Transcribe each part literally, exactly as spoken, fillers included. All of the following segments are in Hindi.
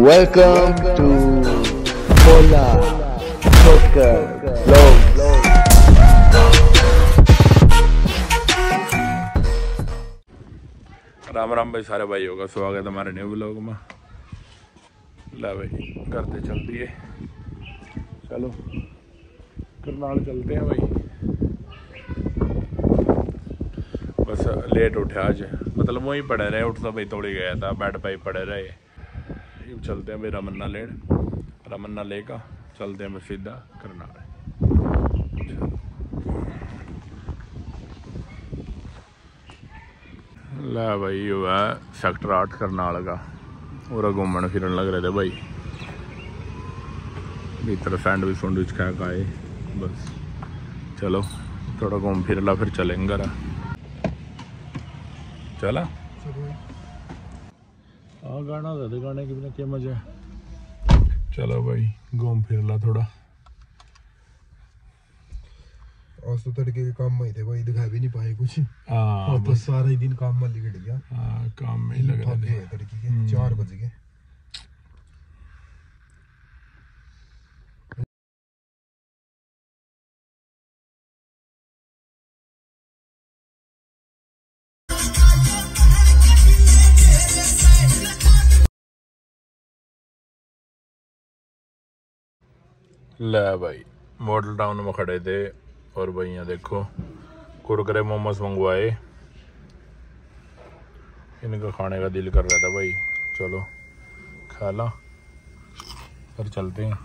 Welcome to Pola Poker Vlogs. Ram Ram भाई सारे भाइयों का स्वागत है हमारे न्यू ब्लॉग में। ला भाई करते चलती है, चलो करनाल चलते हैं भाई। बस लेट उठे आज, मतलब वहीं पड़े रहे, उठ तो भाई थोड़ी गया था, बेड पे ही पड़े रहे। अब चलते हैं भाई रमन्ना लेन, रमन्ना लेकर चलते हैं बस सीधा करनाल। ला भाई यो है सेक्टर आठ करनाल का, और घूमन फिरन लग रहे थे भाई। भीतर सैंडविच सैंडविच खा के आए, बस चलो थोड़ा घूम फिर ला, फिर चलेंगे घर। चला हाँ गाना था, गाने के बिना क्या मजा है। चलो भाई घूम फिर ला थोड़ा। आज तो तड़के के काम में थे भाई, दिखा भी नहीं पाए कुछ। हाँ तो सारा ही दिन काम में लिगड़ गया। हाँ काम में ही लग रहे थे। तड़के के चार बज गए। ले भाई मॉडल टाउन में खड़े थे, और भाई यहाँ देखो कुरकुरे मोमोज मंगवाए, इनका खाने का दिल कर रहा था भाई। चलो खा ला फिर चलते हैं।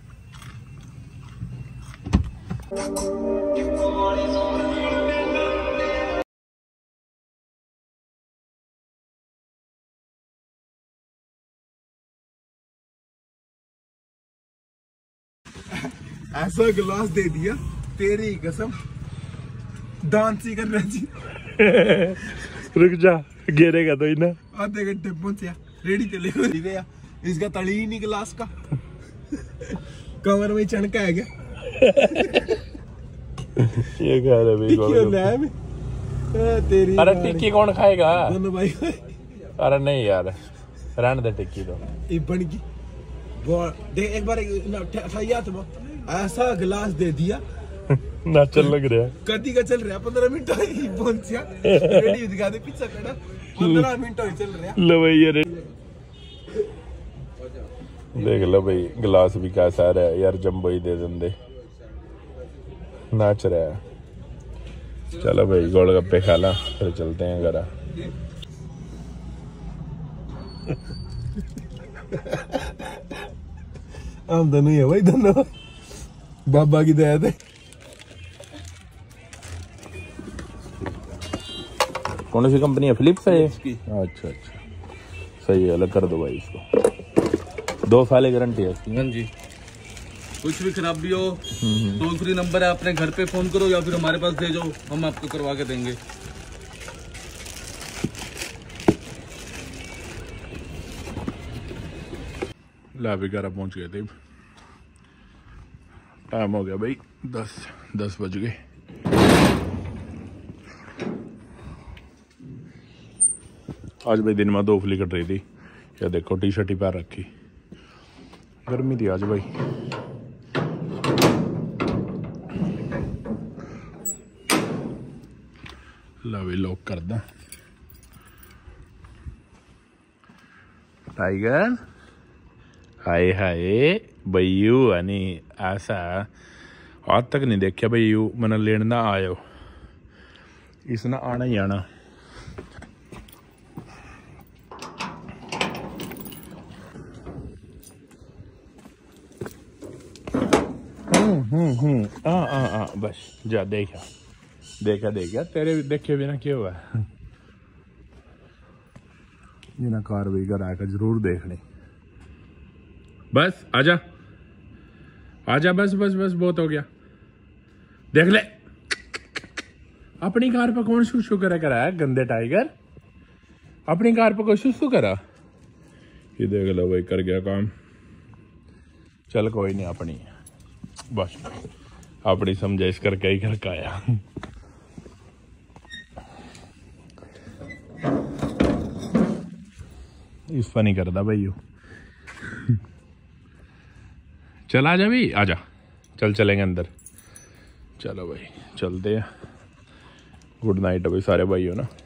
ऐसा गिलास दे दिया, तेरी कसम डांस ही करना जी। रुक जा, गिरेगा तो ही ना। आधे घंटे पहुंचा, रेडी चले गया। इसका तली ही नहीं गिलास का, कवर में चणका है क्या? ये कह रहे भाई कौन? तेरी अरे टिक्की कौन खाएगा? दोनों भाई। अरे नहीं यार, रहने दे टिक्की तो। ये बन गई देख, एक बार तुम ऐसा गिलास दे दिया ना चल लग रहा है, कदी का चल रहा है। पंद्रह मिनट ही पहुंचा, रेडी दिखा दे पीछा खड़ा, पंद्रह मिनट ही चल रहा है। लो भाई ये देख लो भाई, गिलास भी कैसा रहा है यार, जम्बो ही दे देंगे, नाच रहा है। चलो भाई गोलगप्पे खा ला, फिर चलते हैं घर। हम दोनों है भाई, दोनों बाबा की दया थे। कौन सी कंपनी है? फिलिप्स है ये? अच्छा अच्छा सही है, अलग कर दो भाई इसको। दो साल की गारंटी है इसकी। हाँ जी, कुछ भी खराबी हो टोल फ्री नंबर है, अपने घर पे फोन करो या फिर हमारे पास दे जाओ, हम आपको करवा के देंगे। ला भी घर पहुंच गए थे, टाइम हो गया भाई दस दस बज गए। आज भाई दिन में धूप निकल रही थी, या देखो टी शर्ट ही पैर रखी, गर्मी थी आज भाई। ला भी लॉक कर दा। टाइगर हाय हाय भैयू, अनि ऐसा आज तक नहीं देखा भैयू, मन लेन ना आयो, इसने आना ही आना। हम्म हम्म हम्म आ आ आ बस जा, देखा देखा देखा तेरे देखे बिना क्यों हुआ। जिन्हें कार भी घर आकर जरूर देखनी। बस आजा आजा, बस बस बस बहुत हो गया। देख ले अपनी कार पर कौन शुशु करा करा है, गंदे टाइगर। अपनी कार पर कोई शुशु करा, ये देख लो भाई कर गया काम। चल कोई नहीं, अपनी बस अपनी समझाइश करके ही घर का आया। इस पर नहीं करता भाई। चल आजा भी, आजा, चल चलेंगे अंदर। चलो भाई चलते हैं। गुड नाइट भाई सारे भाई हो ना।